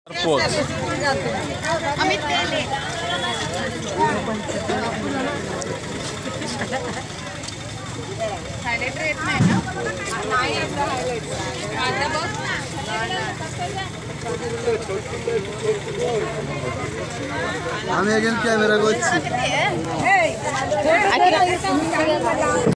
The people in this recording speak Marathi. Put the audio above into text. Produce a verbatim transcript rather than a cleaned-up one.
पोच अमित तेले हायलाइटर येत नाही ना नाही येत हायलाइटर आता बघ আমি একজন ক্যামেরা করছি।